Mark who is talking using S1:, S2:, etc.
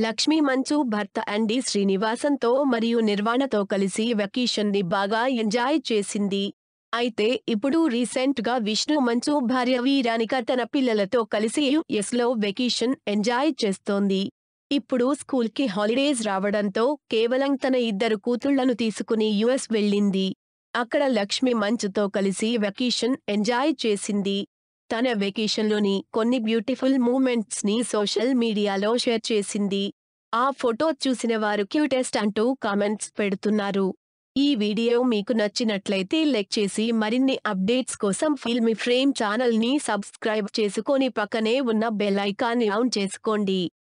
S1: లక్ష్మి మంచు భర్త అండి శ్రీనివాసంతో మరియు నిర్వాణతో కలిసి వెకేషన్ ని బాగా ఎంజాయ్ చేసింది. అయితే ఇప్పుడు రీసెంట్ గా విష్ణు మంచు భార్య వీరానిక తన పిల్లలతో కలిసి యుఎస్ లో వెకేషన్ ఎంజాయ్ చేస్తోంది. ఇప్పుడు స్కూల్ కి హాలిడేస్ రావడంతో కేవలం తన ఇద్దరు కూతుళ్లను తీసుకుని యుఎస్ వెళ్ళింది. అక్కడ లక్ష్మి మంచుతో కలిసి వెకేషన్ ఎంజాయ్ చేసింది. తన వెకేషన్‌లోని కొన్ని బ్యూటిఫుల్ మూమెంట్స్ ని సోషల్ మీడియాలో షేర్ చేసింది. ఆ ఫోటో చూసిన వారు క్యూటెస్ట్ అంటూ కామెంట్స్ పెడుతున్నారు. ఈ వీడియో మీకు నచ్చినట్లయితే లైక్ చేసి మరిన్ని అప్డేట్స్ కోసం ఫిల్మీ ఫ్రేమ్ ఛానల్ ని సబ్స్క్రైబ్ చేసుకొని పక్కనే ఉన్న బెల్ ఐకాన్ ని ఆన్ చేసుకోండి.